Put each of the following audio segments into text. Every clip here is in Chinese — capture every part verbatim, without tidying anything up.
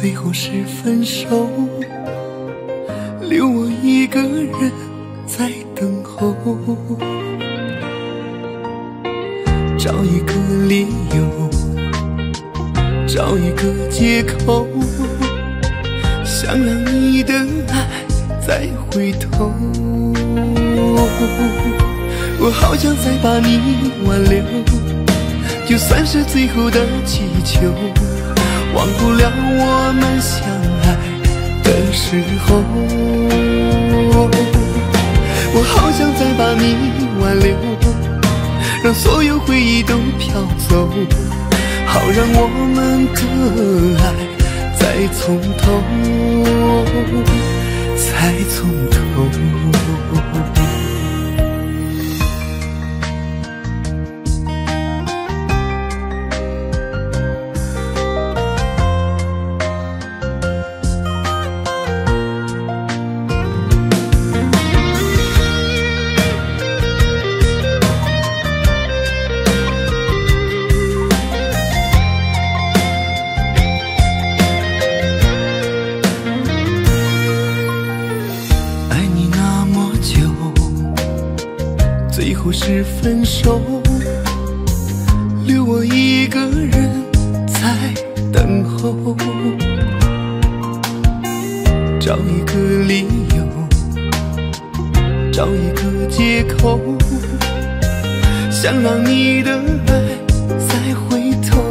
最后是分手，留我一个人在等候，找一个理由，找一个借口，想让你的爱再回头。我好想再把你挽留，就算是最后的祈求，忘不了我们相爱的时候。我好想再把你挽留，让所有回忆都飘走，好让我们的爱再从头，再从头。最后是分手，留我一个人在等候，找一个理由，找一个借口，想让你的爱再回头。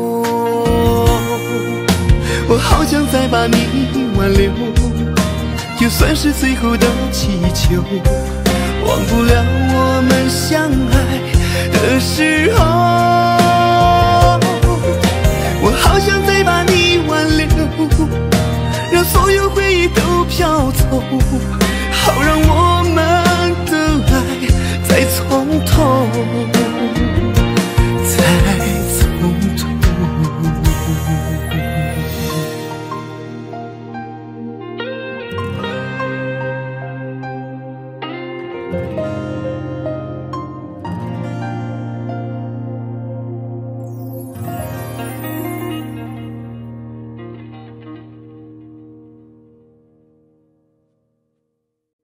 我好想再把你挽留，就算是最后的祈求，忘不了我们相爱的时候。我好想再把你挽留，让所有回忆都飘走，好让我们的爱再从头，再从头。